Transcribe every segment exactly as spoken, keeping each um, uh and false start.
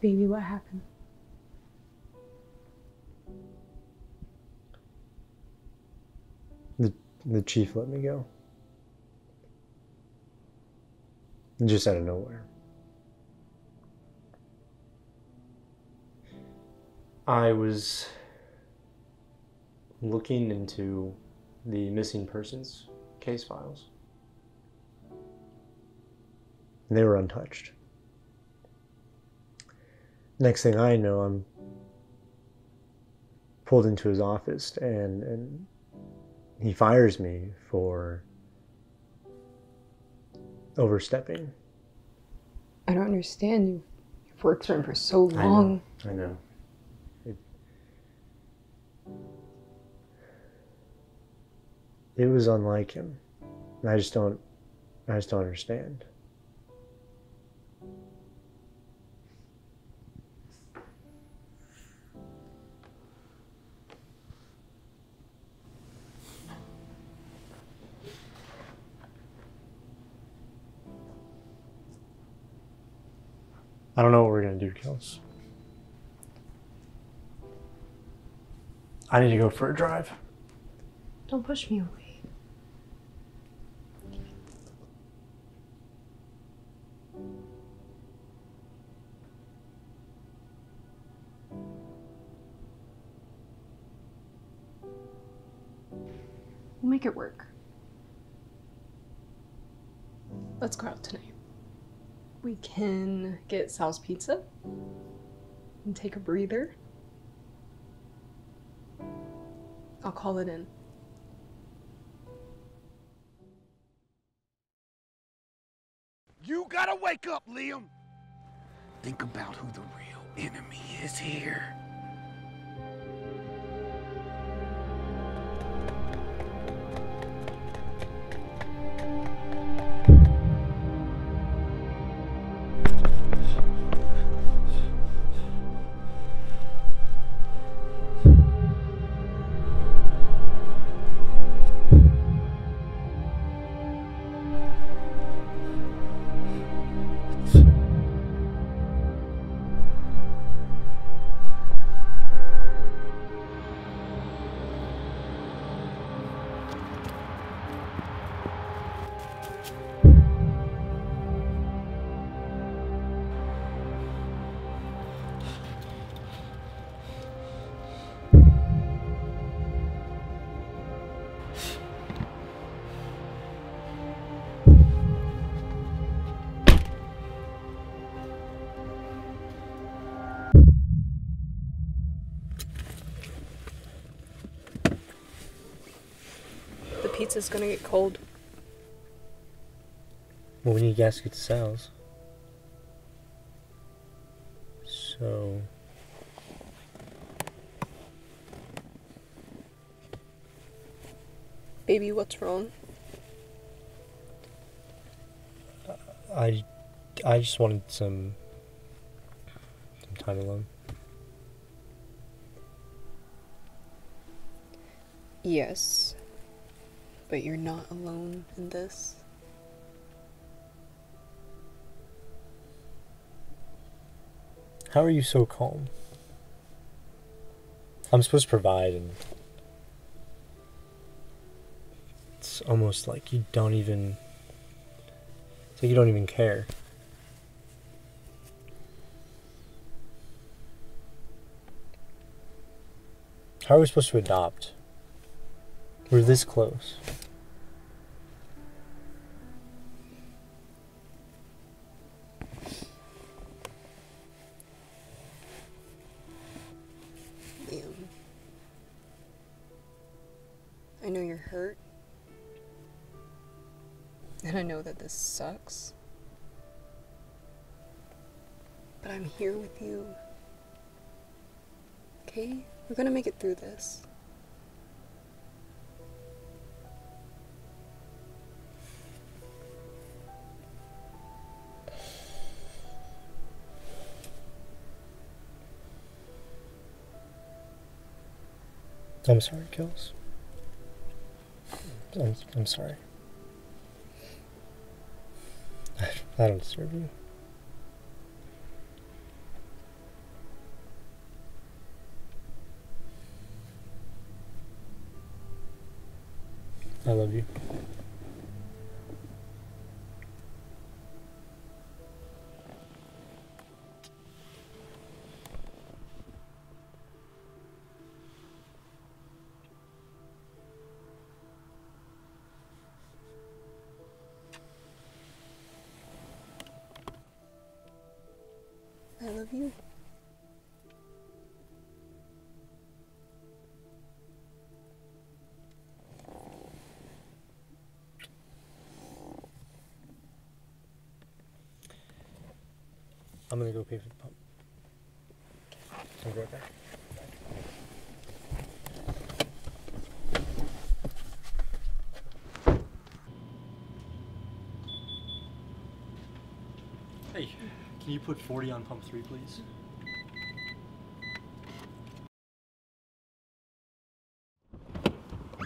Baby, what happened? The, the chief let me go. Just out of nowhere. I was looking into the missing persons case files. And they were untouched. Next thing I know, I'm pulled into his office and, and he fires me for overstepping. I don't understand. You've, you've worked for him for so long. I know. I know. It, it was unlike him. And I just don't, I just don't understand. I don't know what we're gonna do, Kels. I need to go for a drive. Don't push me away. We'll make it work. Let's go out tonight. We can get Sal's Pizza and take a breather. I'll call it in. You gotta wake up, Liam! Think about who the real enemy is here. The pizza's gonna get cold. Well, we need gas to get to Sal's. So... Baby, what's wrong? I, I just wanted some, some time alone. Yes, but you're not alone in this. How are you so calm? I'm supposed to provide, and it's almost like you don't even, it's like you don't even care. How are we supposed to adopt? We're this close. Liam, I know you're hurt, and I know that this sucks, but I'm here with you, okay? We're gonna make it through this. I'm sorry, Kels. I'm, I'm sorry. I, I don't deserve you. I love you. I love you. I'm gonna go pay for the pump. I'll be right back. Hey, can you put forty on pump three, please?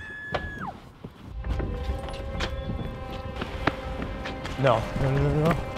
No, no, no, no, no.